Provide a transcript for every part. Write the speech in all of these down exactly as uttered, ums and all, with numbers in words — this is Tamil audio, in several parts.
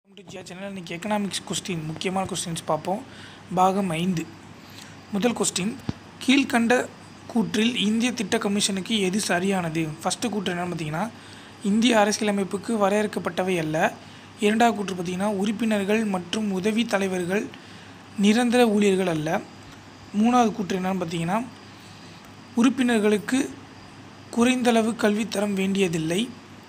சேனல் இன்னைக்கு எக்கனாமிக்ஸ் கொஸ்டின் முக்கியமான கொஸ்டின்ஸ் பார்ப்போம். பாகம் ஐந்து. முதல் கொஸ்டின், கீழ்கண்ட கூற்றில் இந்திய திட்ட கமிஷனுக்கு எது சரியானது? ஃபஸ்ட்டு கூற்று என்னென்னு பார்த்தீங்கன்னா, இந்திய அரசியலமைப்புக்கு வரையறுக்கப்பட்டவை அல்ல. இரண்டாவது கூற்று பார்த்திங்கன்னா, உறுப்பினர்கள் மற்றும் உதவி தலைவர்கள் நிரந்தர ஊழியர்கள் அல்ல. மூணாவது கூற்று என்னென்னு பார்த்தீங்கன்னா, உறுப்பினர்களுக்கு குறைந்தளவு கல்வித்தரம் வேண்டியதில்லை.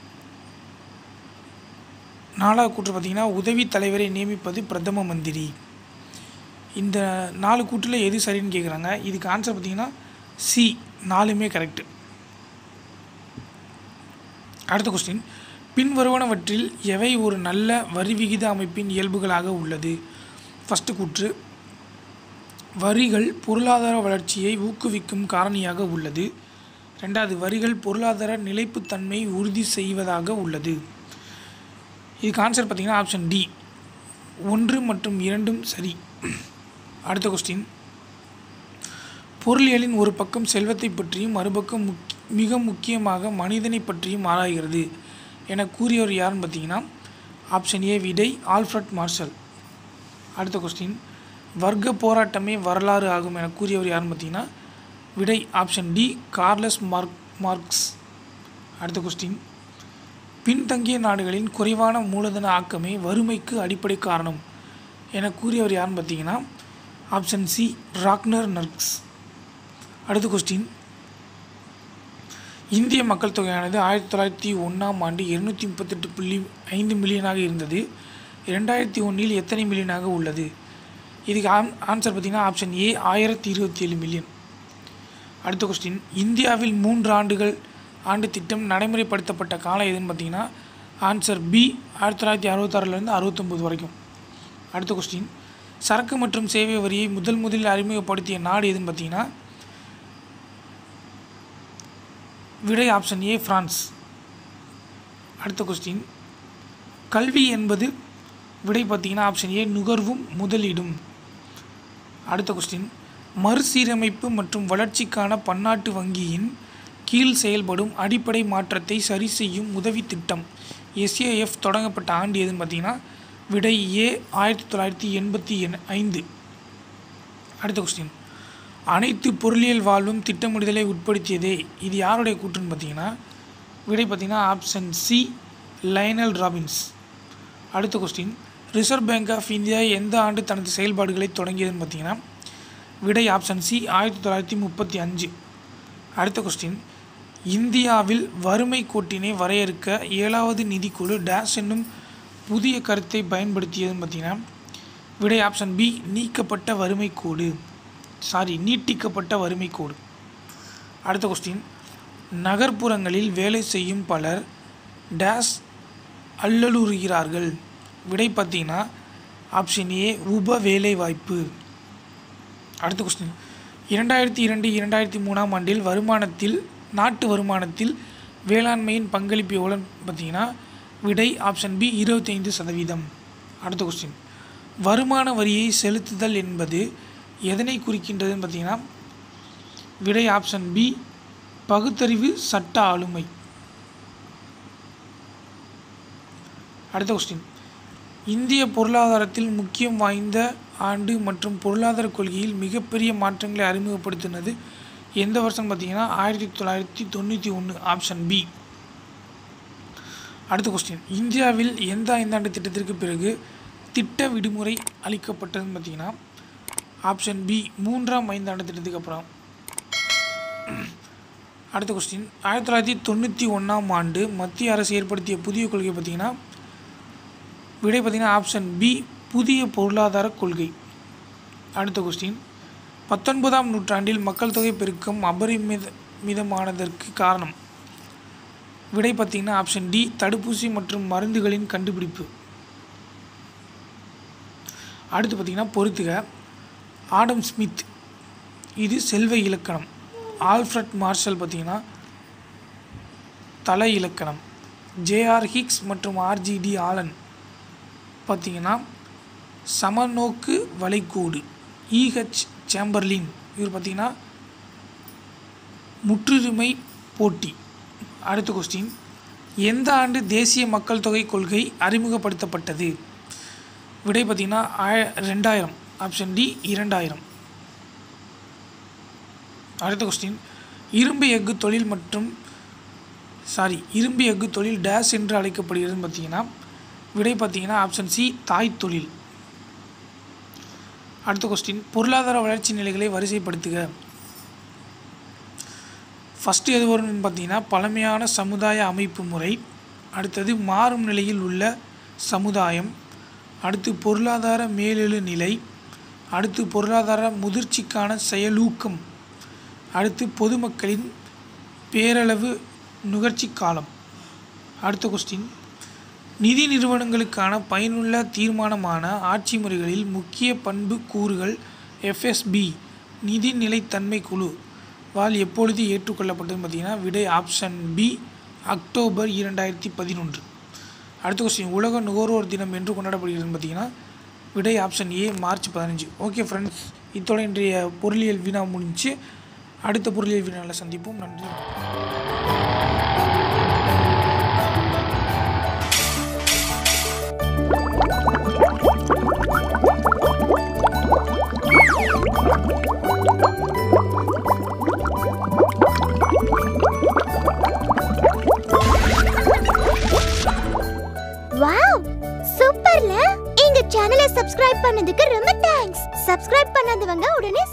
நாலாவது கூற்று பார்த்திங்கன்னா, உதவி தலைவரை நியமிப்பது பிரதம மந்திரி. இந்த நாலு கூற்றில் எது சரின்னு கேட்குறாங்க. இதுக்கு ஆன்சர் பார்த்திங்கன்னா சி, நாலுமே கரெக்டு. அடுத்த கொஸ்டின், பின்வருவனவற்றில் எவை ஒரு நல்ல வரி விகித அமைப்பின் இயல்புகளாக உள்ளது? ஃபஸ்ட்டு கூற்று, வரிகள் பொருளாதார வளர்ச்சியை ஊக்குவிக்கும் காரணியாக உள்ளது. ரெண்டாவது, வரிகள் பொருளாதார நிலைப்புத்தன்மை உறுதி செய்வதாக உள்ளது. இதுக்கு ஆன்சர் பார்த்திங்கன்னா ஆப்ஷன் டி, ஒன்று மற்றும் இரண்டும் சரி. அடுத்த கொஸ்டின், பொருளியலின் ஒரு பக்கம் செல்வத்தை பற்றியும் மறுபக்கம் முக் மிக முக்கியமாக மனிதனை பற்றியும் ஆராய்கிறது என கூறியவர் யாருன்னு பார்த்தீங்கன்னா ஆப்ஷன் ஏ விடை ஆல்ஃப்ரட் மார்ஷல். அடுத்த கொஸ்டின், வர்க்க போராட்டமே வரலாறு ஆகும் என கூறியவர் யாருன்னு பார்த்தீங்கன்னா விடை option D Karl Mark Marx. அடுத்த கொஸ்டின், பின்தங்கிய நாடுகளின் குறைவான மூலதன ஆக்கமே வறுமைக்கு அடிப்படை காரணம் என கூறியவர் யாருன்னு பார்த்தீங்கன்னா ஆப்ஷன் சி ராக்னர் நர்க்ஸ். அடுத்த கொஸ்டின், இந்திய மக்கள் தொகையானது ஆயிரத்தி தொள்ளாயிரத்தி ஒன்றாம் ஆண்டு இருநூற்றி முப்பத்தெட்டு புள்ளி ஐந்து மில்லியனாக இருந்தது. ரெண்டாயிரத்தி ஒன்றில் எத்தனை மில்லியனாக உள்ளது? இதுக்கு ஆன் ஆன்சர் பார்த்திங்கன்னா ஆப்ஷன் ஏ ஆயிரத்தி இருபத்தி ஏழு மில்லியன். அடுத்த கொஸ்டின், இந்தியாவில் மூன்று ஆண்டுகள் ஆண்டு திட்டம் நடைமுறைப்படுத்தப்பட்ட காலம் எதுன்னு பார்த்தீங்கன்னா ஆன்சர் பி ஆயிரத்தி தொள்ளாயிரத்தி அறுபத்தாறுலேருந்து அறுபத்தொம்போது வரைக்கும். அடுத்த கொஸ்டின், சரக்கு மற்றும் சேவை வரியை முதல் முதலில் அறிமுகப்படுத்திய நாடு எதுன்னு பார்த்தீங்கன்னா விடை ஆப்ஷன் ஏ பிரான்ஸ். அடுத்த கொஸ்டின், கல்வி என்பது விடை பார்த்தீங்கன்னா ஆப்ஷன் ஏ நுகர்வும் முதலீடும். அடுத்த கொஸ்டின், மறுசீரமைப்பு மற்றும் வளர்ச்சிக்கான பன்னாட்டு வங்கியின் கீழ் செயல்படும் அடிப்படை மாற்றத்தை சரி செய்யும் உதவி திட்டம் எஸ்ஏஎஃப் தொடங்கப்பட்ட ஆண்டு எதுன்னு பார்த்தீங்கன்னா விடை ஏ ஆயிரத்தி தொள்ளாயிரத்தி எண்பத்தி ஐந்து. அடுத்த கொஸ்டின், அனைத்து பொருளியல் வாழ்வும் திட்டமிடுதலை உட்படுத்தியதே இது யாருடைய கூற்றுன்னு பார்த்தீங்கன்னா விடை பார்த்தீங்கன்னா ஆப்ஷன் சி லைனல் ராபின்ஸ். அடுத்த question, Reserve Bank of India எந்த ஆண்டு தனது செயல்பாடுகளை தொடங்கியதுன்னு பார்த்தீங்கன்னா விடை ஆப்ஷன் சி ஆயிரத்தி தொள்ளாயிரத்தி முப்பத்தி அஞ்சு. அடுத்த கொஸ்டின், இந்தியாவில் வறுமை கோட்டினை வரையறுக்க ஏழாவது நிதிக்குழு டேஷ் என்னும் புதிய கருத்தை பயன்படுத்தியதுன்னு பார்த்தீங்கன்னா விடை ஆப்ஷன் பி நீக்கப்பட்ட வறுமை கோடு சாரி நீட்டிக்கப்பட்ட வறுமை கோடு. அடுத்த கொஸ்டின், நகர்ப்புறங்களில் வேலை செய்யும் பலர் டேஷ் அல்லலுறுகிறார்கள். விடை பார்த்தீங்கன்னா ஆப்ஷன் ஏ உப வேலை வாய்ப்பு. அடுத்த கொஸ்டின், இரண்டாயிரத்தி இரண்டு இரண்டாயிரத்தி மூணாம் ஆண்டில் வருமானத்தில் நாட்டு வருமானத்தில் வேளாண்மையின் பங்களிப்பு எவ்வளோன்னு பார்த்தீங்கன்னா விடை ஆப்ஷன் பி இருபத்தைந்து சதவீதம். அடுத்த கொஸ்டின், வருமான வரியை செலுத்துதல் என்பது எதனை குறிக்கின்றதுன்னு பார்த்தீங்கன்னா விடை ஆப்ஷன் பி பகுத்தறிவு சட்ட ஆளுமை. அடுத்த கொஸ்டின், இந்திய பொருளாதாரத்தில் முக்கியம் வாய்ந்த ஆண்டு மற்றும் பொருளாதார கொள்கையில் மிகப்பெரிய மாற்றங்களை அறிமுகப்படுத்தினது எந்த வருஷம் பார்த்தீங்கன்னா ஆயிரத்தி தொள்ளாயிரத்தி தொண்ணூற்றி ஒன்று ஆப்ஷன் பி. அடுத்த கொஸ்டின், இந்தியாவில் எந்த ஐந்தாண்டு திட்டத்திற்கு பிறகு திட்ட விடுமுறை அளிக்கப்பட்டதுன்னு பார்த்தீங்கன்னா ஆப்ஷன் பி மூன்றாம் ஐந்தாண்டு திட்டத்துக்கு அப்புறம். அடுத்த கொஸ்டின், ஆயிரத்தி தொள்ளாயிரத்தி தொண்ணூற்றி ஒன்றாம் ஆண்டு மத்திய அரசு ஏற்படுத்திய புதிய கொள்கை பார்த்தீங்கன்னா விடை பார்த்தீங்கன்னா ஆப்ஷன் பி புதிய பொருளாதார கொள்கை. அடுத்த கொஸ்டின், பத்தொன்பதாம் நூற்றாண்டில் மக்கள் தொகை பெருக்கம் அபரிமித மிதமானதற்கு காரணம் விடை பார்த்தீங்கன்னா ஆப்ஷன் டி தடுப்பூசி மற்றும் மருந்துகளின் கண்டுபிடிப்பு. அடுத்து பார்த்தீங்கன்னா பொறுத்துக, ஆடம் ஸ்மித் இது செல்வ இலக்கணம், ஆல்ஃப்ரட் மார்ஷல் பார்த்தீங்கன்னா தலை இலக்கணம், ஜேஆர் ஹிக்ஸ் மற்றும் ஆர்ஜிடி ஆலன் பார்த்தீங்கன்னா சமநோக்கு வளைகோடு, இஹெச் சேம்பர்லின் இவர் பார்த்திங்கன்னா முற்றுரிமை போட்டி. அடுத்த கொஸ்டின், எந்த ஆண்டு தேசிய மக்கள் தொகை கொள்கை அறிமுகப்படுத்தப்பட்டது? விடை பார்த்திங்கன்னா ஆய ரெண்டாயிரம். ஆப்ஷன் டி இரண்டாயிரம். அடுத்த கொஸ்டின், இரும்பு எஃகு தொழில் மற்றும் சாரி இரும்பு எஃகு தொழில் டேஸ் என்று அழைக்கப்படுகிறதுன்னு பார்த்தீங்கன்னா விடை பார்த்தீங்கன்னா ஆப்ஷன் சி தாய் தொழில். அடுத்த கொஸ்டின், பொருளாதார வளர்ச்சி நிலைகளை வரிசைப்படுத்துக. ஃபஸ்ட்டு எது வரும்னு பார்த்தீங்கன்னா பழமையான சமுதாய அமைப்பு முறை, அடுத்தது மாறும் நிலையில் உள்ள சமுதாயம், அடுத்து பொருளாதார மேலெழு நிலை, அடுத்து பொருளாதார முதிர்ச்சிக்கான செயலூக்கம், அடுத்து பொதுமக்களின் பேரளவு நுகர்ச்சி காலம். அடுத்த கொஸ்டின், நிதி நிறுவனங்களுக்கான பயனுள்ள தீர்மானமான ஆட்சி முறைகளில் முக்கிய பண்பு கூறுகள் எஃப்எஸ்பி நிதி நிலைத்தன்மை குழு வால் எப்பொழுது ஏற்றுக்கொள்ளப்பட்டதுன்னு பார்த்தீங்கன்னா விடை ஆப்ஷன் பி அக்டோபர் இரண்டாயிரத்தி பதினொன்று. அடுத்த கொஸ்டின், உலக நுகர்வோர் தினம் என்று கொண்டாடப்படுகிறதுன்னு பார்த்தீங்கன்னா விடை ஆப்ஷன் ஏ மார்ச் பதினஞ்சு. ஓகே ஃப்ரெண்ட்ஸ், இத்தோட இன்றைய பொருளியல் வினா முடிஞ்சு. அடுத்த பொருளியல் வினாவில் சந்திப்போம். நன்றி. வாவ், சூப்பர்ல. எங்க சேனலை சப்ஸ்கிரைப் பண்ணதுக்கு ரொம்ப தேங்க்ஸ். சப்ஸ்கிரைப் பண்ணாதவங்க உடனே